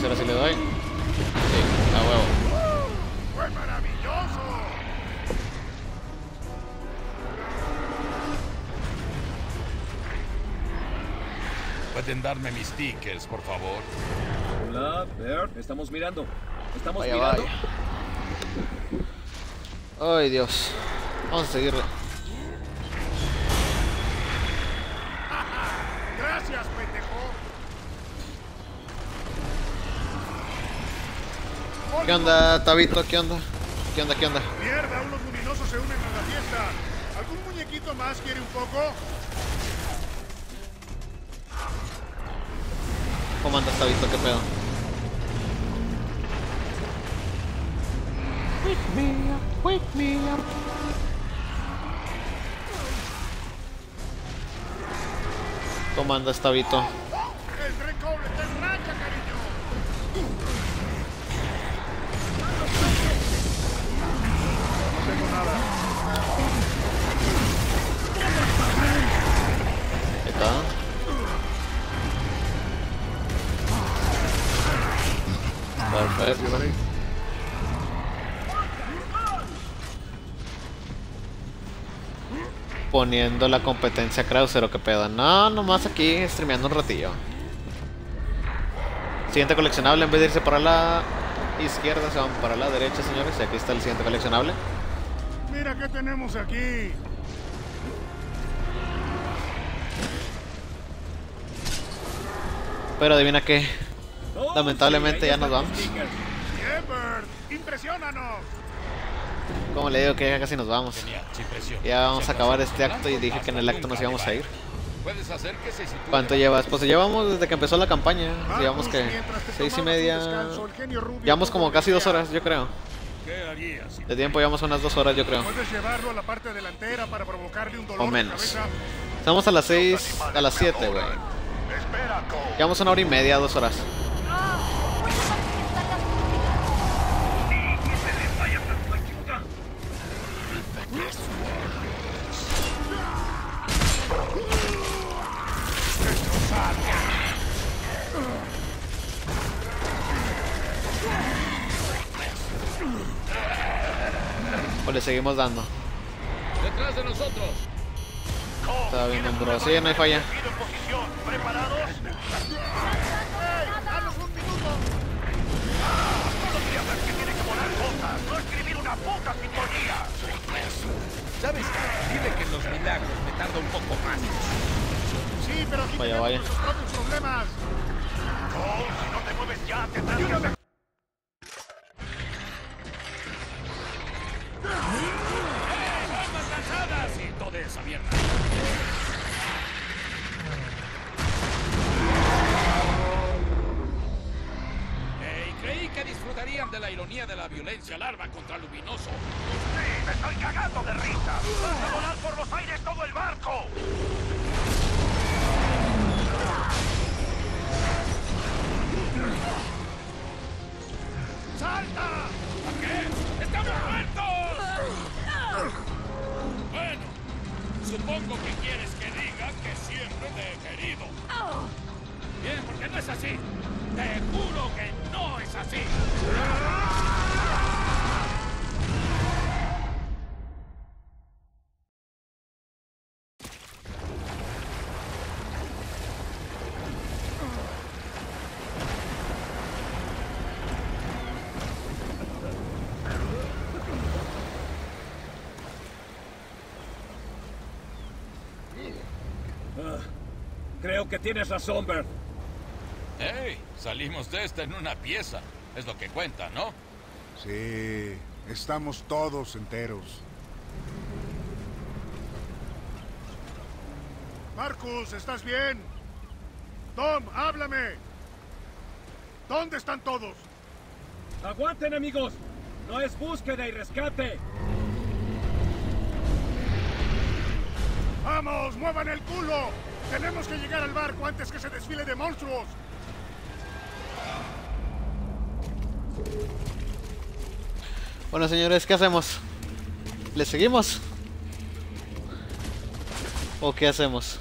si ahora sí le doy. Sí, a huevo. ¡Fue maravilloso! ¿Pueden darme mis tickets, por favor? Hola, Bert, estamos mirando. Estamos Vaya, mirando. vaya. Ay, Dios. Vamos a seguirle. ¡Gracias, pendejo! ¿Qué onda, Tabito? ¿Qué onda? ¿Qué onda? ¿Qué onda? ¡Mierda! Unos luminosos se unen a la fiesta. ¿Algún muñequito más quiere un poco? ¿Cómo andas, Tabito? ¿Qué pedo? Wake me up. ¿Cómo andas, Tabito? ¡El tren cobre está en racha, cariño! No tengo nada. Ahí está. Perfecto. Poniendo la competencia Krauser o qué pedo. No, nomás aquí streameando un ratillo. Siguiente coleccionable, en vez de irse para la izquierda, se van para la derecha, señores. Y aquí está el siguiente coleccionable. Mira qué tenemos aquí. Pero adivina qué. Oh, Lamentablemente sí, ahí ya nos están vamos. tus stickers. ¡Bien, Bert! ¡Impresiónanos! Como le digo que ya casi nos vamos. Genial, sin presión. Ya vamos Se a acabar pasó este con acto y Blanco dije que en el hasta acto nos nunca íbamos a ir. Puedes hacer que se sitúe. ¿Cuánto llevas? Pues llevamos desde que empezó la campaña. Llevamos que Mientras te 6:30. tomabas un descanso, el genio Rubio Llevamos tuvo como una casi 2 idea. horas, yo creo. ¿Qué harías? De tiempo llevamos unas 2 horas, yo creo. Puedes llevarlo a la parte delantera para provocarle un dolor O de menos. cabeza. Estamos a las 6, a las 7, güey. Espera, Cole. Llevamos 1 hora y media, 2 horas. O le seguimos dando. Detrás de nosotros. Está bien, bro. Sí, no hay falla. ¿Preparados? ¡Hey! ¡Danos un minuto! Todos días que tiene que volar cosas, no escribir una puta sinfonía. ¿Sabes qué? Dile que en los milagros me tarda un poco más. Sí, pero aquí Vaya, tenemos vaya. nuestros propios problemas. Cole, si no te mueves ya, te ayúdame. ¡Armas lanzadas! Y toda esa mierda. Creí que disfrutarían de la ironía de la violencia larva contra Luminoso. Sí, me estoy cagando de risa. ¡Vas a volar por los aires todo el barco! ¡Salta! ¿A qué? ¡Estamos muertos! Bueno, supongo que quieres que diga que siempre te he querido. Bien, porque no es así. Te juro que no es así. Creo que tienes razón, Bert. Hey, salimos de esta en una pieza. Es lo que cuenta, ¿no? Sí, estamos todos enteros. Marcus, ¿estás bien? Tom, háblame. ¿Dónde están todos? ¡Aguanten, amigos! ¡No es búsqueda y rescate! ¡Vamos, muevan el culo! Tenemos que llegar al barco antes que se desfile de monstruos. Bueno, señores, ¿qué hacemos? ¿Le seguimos? ¿O qué hacemos?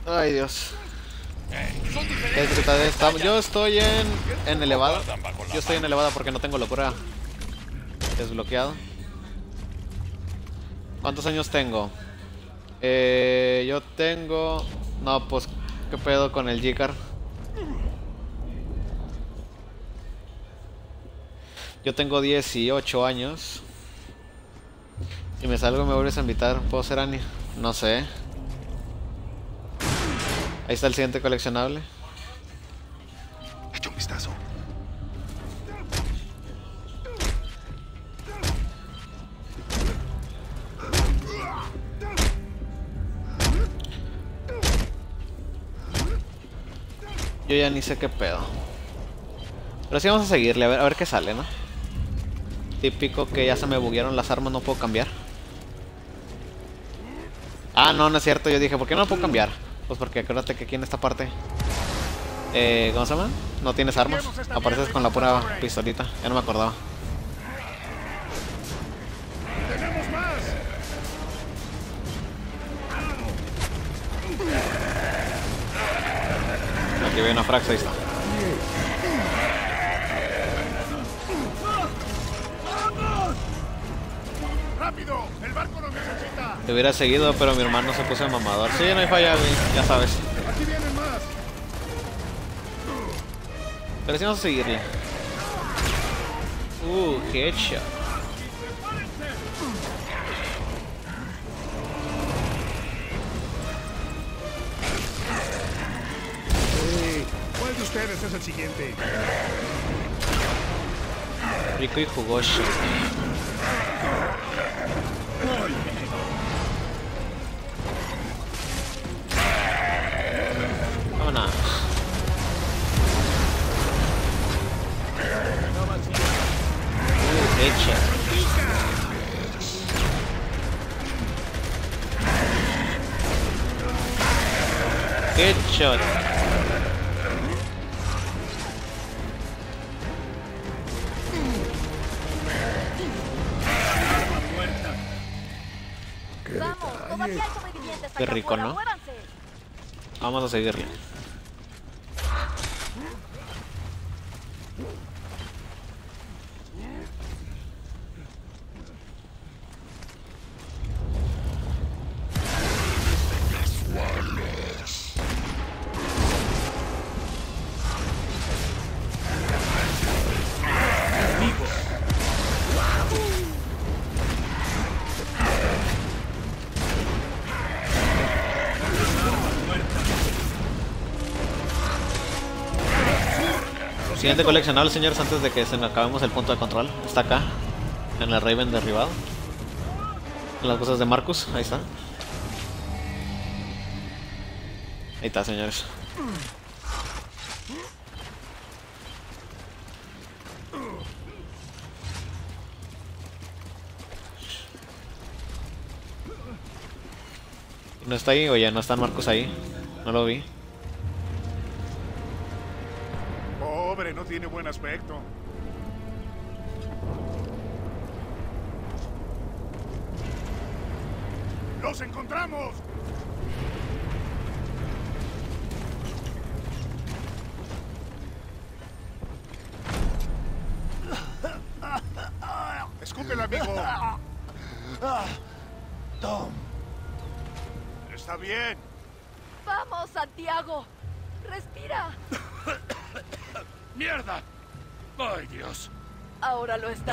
Ay, Dios. Son diferentes. Yo estoy en elevada. Yo estoy en elevada porque no tengo locura desbloqueado. ¿Cuántos años tengo? Yo tengo... No, pues, ¿qué pedo con el G-Car? Yo tengo 18 años. Si me salgo me vuelves a invitar. ¿Puedo ser Anya? No sé. Ahí está el siguiente coleccionable. Echa un vistazo. Yo ya ni sé qué pedo. Pero sí vamos a seguirle, a ver qué sale, ¿no? Típico que ya se me buguearon las armas, no puedo cambiar. Ah, no, no es cierto. Yo dije, ¿por qué no puedo cambiar? Pues porque acuérdate que aquí en esta parte ¿cómo se llama? No tienes armas. Apareces con la pura pistolita. Ya no me acordaba. ¡Tenemos más! Aquí viene una Frax, ahí está. ¡Rápido! ¡El barco nos necesita! Te hubiera seguido, pero mi hermano se puso de mamador. Sí, no hay falla, güey, ya sabes. ¡Aquí vienen más! Pero sí vamos a seguirle. Headshot. ¿Cuál de ustedes es el siguiente? Rico y jugoso. Vámonos. Headshot. Headshot. Vamos, todavía hay sobrevivientes. Qué allá rico, afuera, ¿no? muévanse. Vamos a seguirle. Siguiente coleccionable, señores, antes de que se nos acabemos el punto de control. Está acá, en el Raven derribado. En las cosas de Marcus, ahí está. Ahí está, señores. ¿No está ahí? Oye, no está Marcus ahí. No lo vi. Pobre, no tiene buen aspecto. ¡Los encontramos! Escúpelo, amigo. Tom. Está bien. Vamos, Santiago. Respira. ¡Mierda! ¡Ay, Dios! Ahora lo está.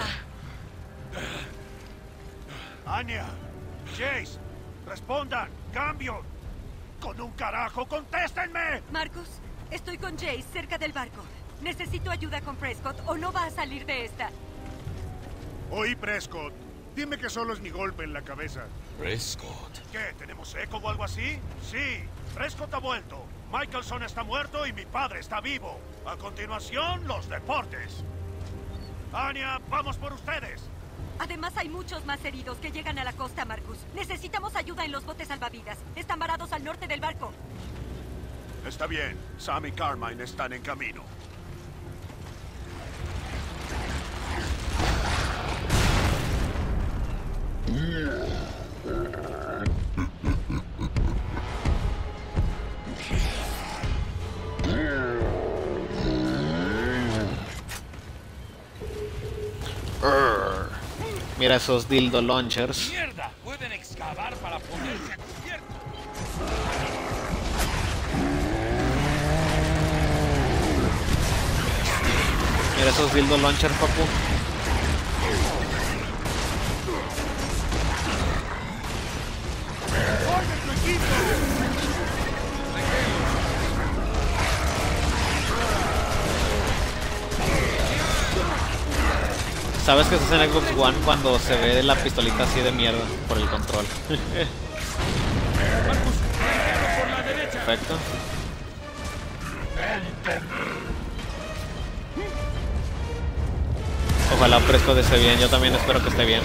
Anya. Jace. Respondan. Cambio. Con un carajo, contéstenme. Marcus, estoy con Jace cerca del barco. Necesito ayuda con Prescott o no va a salir de esta. Oí, Prescott. Dime que solo es mi golpe en la cabeza. Prescott. ¿Qué? ¿Tenemos eco o algo así? Sí. Prescott ha vuelto. Michelson está muerto y mi padre está vivo. A continuación, los deportes. Anya, vamos por ustedes. Además hay muchos más heridos que llegan a la costa, Marcus. Necesitamos ayuda en los botes salvavidas. Están varados al norte del barco. Está bien. Sam y Carmine están en camino. Mira esos dildo launchers. ¡Mierda! Pueden excavar para ponerse a cubierto. Mira esos dildo launchers, papu. Sabes que estás en Xbox One cuando se ve la pistolita así de mierda por el control. Perfecto. Ojalá Prescott esté bien, yo también espero que esté bien.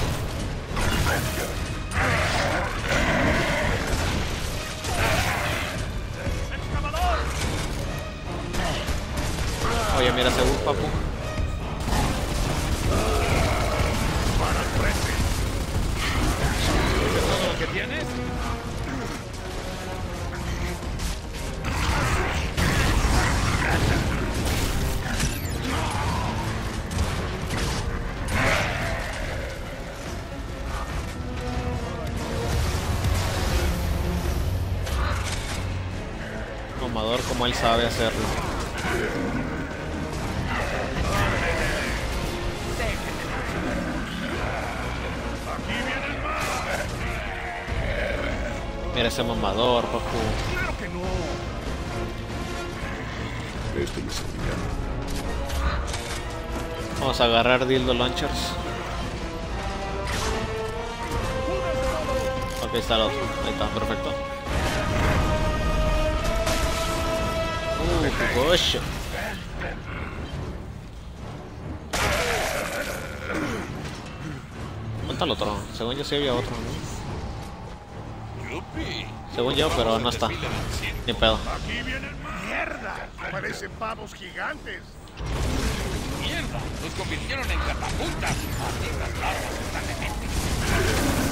Oye, mira ese bug, papu. ¿Todo lo que tienes? Amador como él sabe hacerlo. Mira ese mamador, papu. ¡Claro que no! Este me servirá. Vamos a agarrar dildo launchers. Ok, está el otro. Ahí está, perfecto. Gosh. ¿Dónde está el otro? Según yo sí había otro, ¿no? ¡Yupi! Según yo, pero no está. Ni pedo. ¡Aquí vienen más! ¡Mierda! Parecen pavos gigantes. ¡Mierda! ¡Nos convirtieron en catapultas! ¡Malditas larvas están dementes!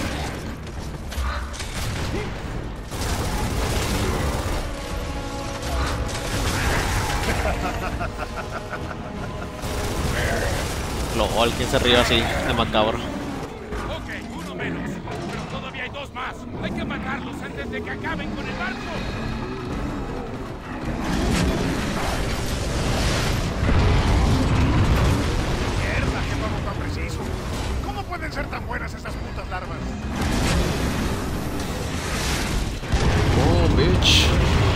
LOL, ¿quién se rió así de macabro? Ok, uno menos. Pero todavía hay dos más. Hay que matarlos antes de que acaben con el barco. ¡Mierda! ¡Qué pavo tan preciso! ¿Cómo pueden ser tan buenas esas putas larvas? Oh, bitch.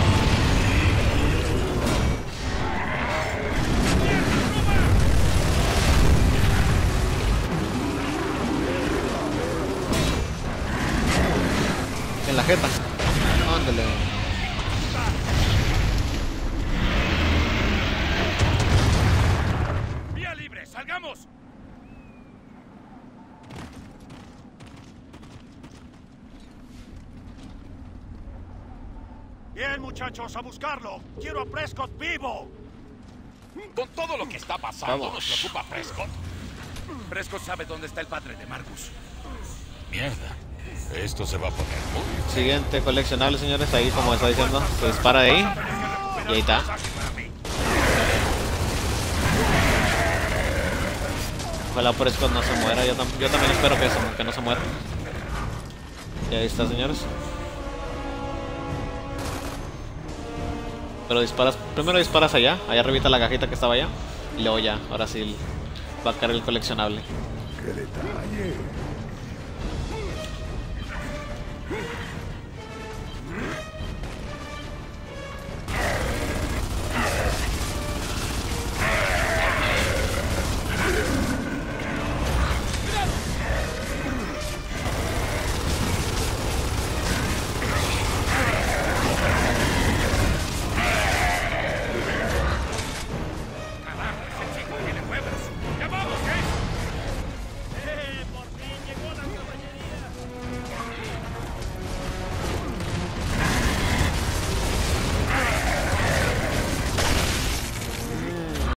En la jeta. Ándale. ¡Vía libre! ¡Salgamos! Bien, muchachos, a buscarlo. Quiero a Prescott vivo. Con todo lo que está pasando, Vamos. nos preocupa Prescott. Prescott sabe dónde está el padre de Marcus. Mierda. Esto se va a poner muy... Siguiente coleccionable, señores. Ahí, como está diciendo, se dispara de ahí. Y ahí está. Ojalá Prescott no se muera. Yo también espero que no se muera. Y ahí está, señores. Pero disparas, primero disparas allá arribita la cajita que estaba allá. Y luego ya, ahora sí va a caer el coleccionable. ¡Qué detalle!